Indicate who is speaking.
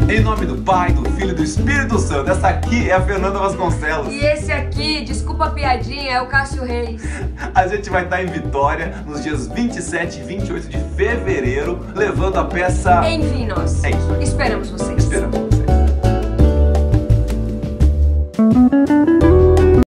Speaker 1: Em nome do Pai, do Filho e do Espírito Santo. Essa aqui é a Fernanda Vasconcelos.
Speaker 2: E esse aqui, desculpa a piadinha, é o Cássio Reis.
Speaker 1: A gente vai estar em Vitória nos dias 27 e 28 de fevereiro, levando a peça...
Speaker 2: Enfim, nós.
Speaker 1: É isso.
Speaker 2: Esperamos vocês.